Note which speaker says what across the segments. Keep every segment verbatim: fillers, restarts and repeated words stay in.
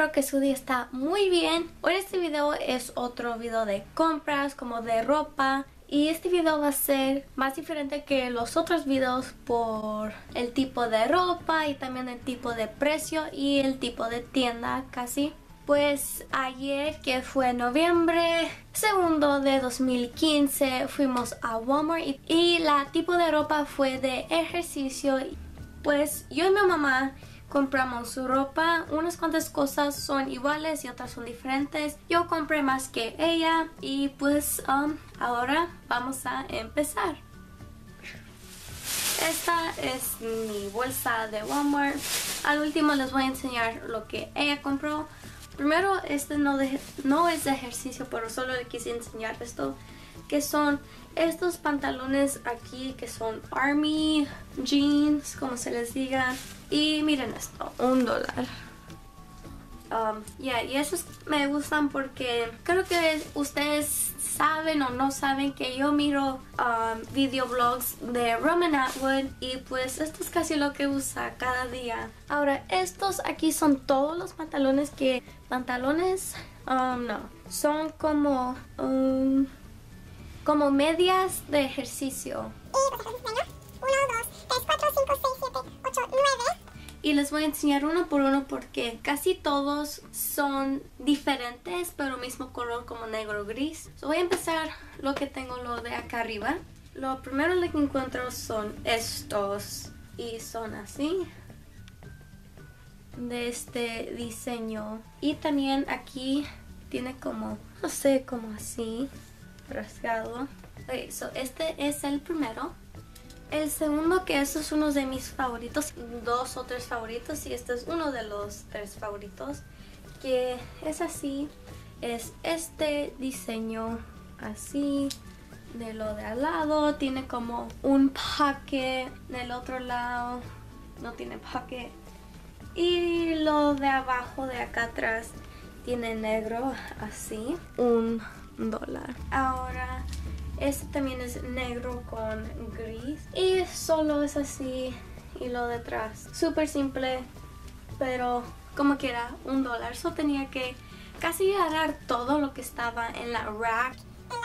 Speaker 1: espero que su día está muy bien. Hoy este video es otro video de compras, como de ropa. Y este video va a ser más diferente que los otros videos por el tipo de ropa y también el tipo de precio y el tipo de tienda casi. Pues ayer, que fue noviembre segundo de dos mil quince, fuimos a Walmart y, y la tipo de ropa fue de ejercicio. Pues yo y mi mamá compramos su ropa. Unas cuantas cosas son iguales y otras son diferentes. Yo compré más que ella y pues um, ahora vamos a empezar. Esta es mi bolsa de Walmart. Al último les voy a enseñar lo que ella compró. Primero, este no, de, no es de ejercicio, pero solo le quise enseñar esto, que son estos pantalones aquí, que son Army Jeans, como se les diga. Y miren esto, un dólar. Um, yeah, y esos me gustan porque creo que ustedes saben o no saben que yo miro um, videoblogs de Roman Atwood y pues esto es casi lo que usa cada día. Ahora, estos aquí son todos los pantalones que... Pantalones, um, no, son como... Um, como medias de ejercicio. Y les voy a enseñar uno por uno porque casi todos son diferentes, pero mismo color, como negro gris. So voy a empezar lo que tengo, lo de acá arriba. Lo primero que encuentro son estos y son así, de este diseño. Y también aquí tiene como, no sé, como así, rasgado. Okay, so este es el primero. El segundo, que eso es uno de mis favoritos, dos o tres favoritos, y este es uno de los tres favoritos, que es así, es este diseño así, de lo de al lado, tiene como un pocket, del otro lado no tiene pocket, y lo de abajo, de acá atrás, tiene negro así, un dólar. Ahora, este también es negro con gris y solo es así, y lo detrás súper simple, pero como quiera un dólar. So tenía que casi agarrar todo lo que estaba en la rack.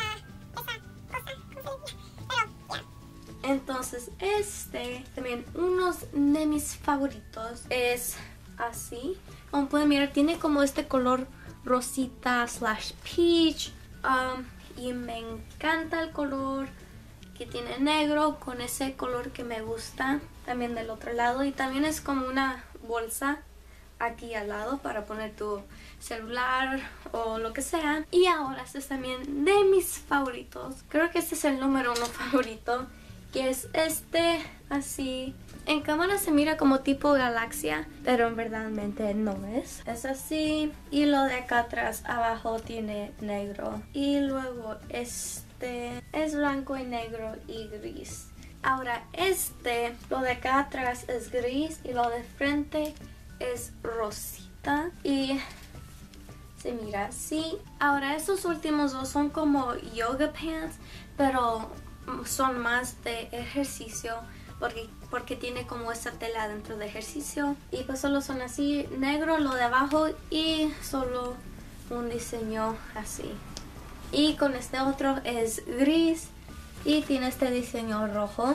Speaker 1: Entonces este también, uno de mis favoritos, es así. Como pueden mirar, tiene como este color rosita slash peach. Um, y me encanta el color que tiene negro con ese color que me gusta también del otro lado. Y también es como una bolsa aquí al lado para poner tu celular o lo que sea. Y ahora este es también de mis favoritos, creo que este es el número uno favorito, que es este así. En cámara se mira como tipo galaxia, pero en verdad no es. Es así. Y lo de acá atrás, abajo, tiene negro. Y luego este es blanco y negro y gris. Ahora este, lo de acá atrás es gris y lo de frente es rosita. Y se mira así. Ahora estos últimos dos son como yoga pants, pero son más de ejercicio. Porque, porque tiene como esa tela dentro de ejercicio. Y pues solo son así, negro lo de abajo y solo un diseño así. Y con este otro es gris y tiene este diseño rojo.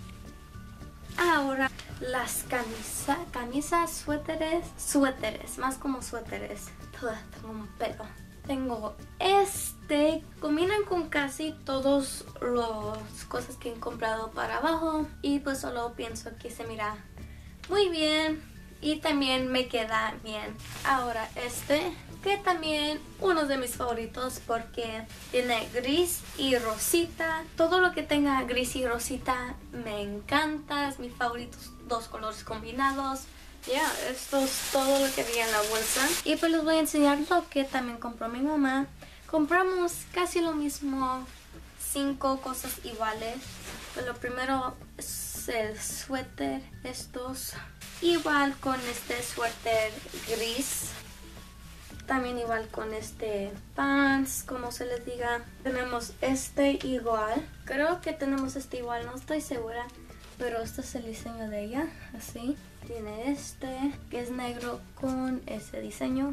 Speaker 1: Ahora las camisas, camisas, suéteres, suéteres, más como suéteres. Todas tengo un pelo. Tengo este, combinan con casi todas las cosas que he comprado para abajo y pues solo pienso que se mira muy bien y también me queda bien. Ahora este, que también uno de mis favoritos porque tiene gris y rosita. Todo lo que tenga gris y rosita me encanta, es mi favorito, dos colores combinados. Ya, yeah, esto es todo lo que había en la bolsa. Y pues les voy a enseñar lo que también compró mi mamá. Compramos casi lo mismo, cinco cosas iguales. Pues lo primero es el suéter, estos. Igual con este suéter gris. También igual con este pants, como se les diga. Tenemos este igual. Creo que tenemos este igual, no estoy segura. Pero este es el diseño de ella, así. Tiene este, que es negro con ese diseño.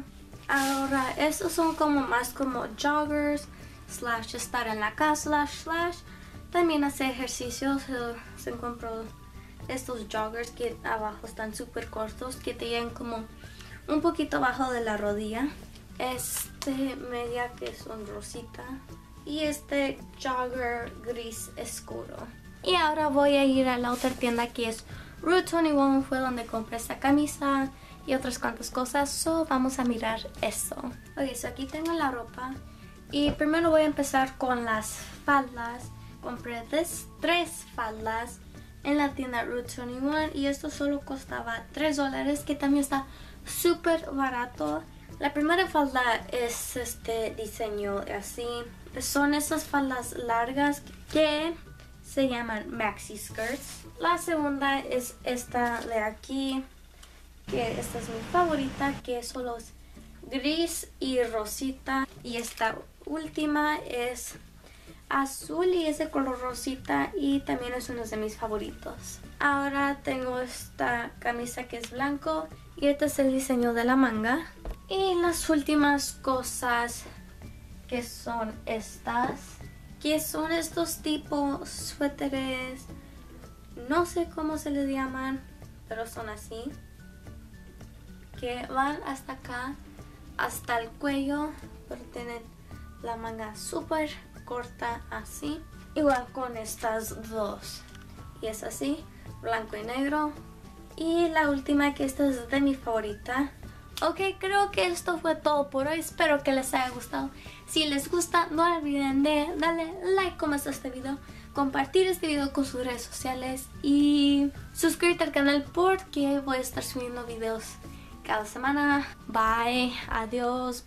Speaker 1: Ahora, estos son como más como joggers, slash estar en la casa, slash, slash. También hacer ejercicios. Se, se compró estos joggers que abajo están súper cortos, que te llegan como un poquito abajo de la rodilla. Este media que es un rosita. Y este jogger gris oscuro. Y ahora voy a ir a la otra tienda que es Route veintiuno. Fue donde compré esta camisa y otras cuantas cosas. So vamos a mirar eso. Ok, so aquí tengo la ropa. Y primero voy a empezar con las faldas. Compré tres, tres faldas en la tienda Route veintiuno. Y esto solo costaba tres dólares, que también está súper barato. La primera falda es este diseño así. Son esas faldas largas que se llaman maxi skirts. La segunda es esta de aquí, que esta es mi favorita, que solo es gris y rosita. Y esta última es azul y es de color rosita y también es uno de mis favoritos. Ahora tengo esta camisa que es blanco y este es el diseño de la manga. Y las últimas cosas que son estas, que son estos tipos suéteres, no sé cómo se les llaman, pero son así, que van hasta acá, hasta el cuello, pero tienen la manga súper corta así, igual con estas dos, y es así, blanco y negro. Y la última, que esta es de mi favorita. Ok, creo que esto fue todo por hoy. Espero que les haya gustado. Si les gusta, no olviden de darle like como está este video, compartir este video con sus redes sociales y suscribirte al canal porque voy a estar subiendo videos cada semana. Bye, adiós.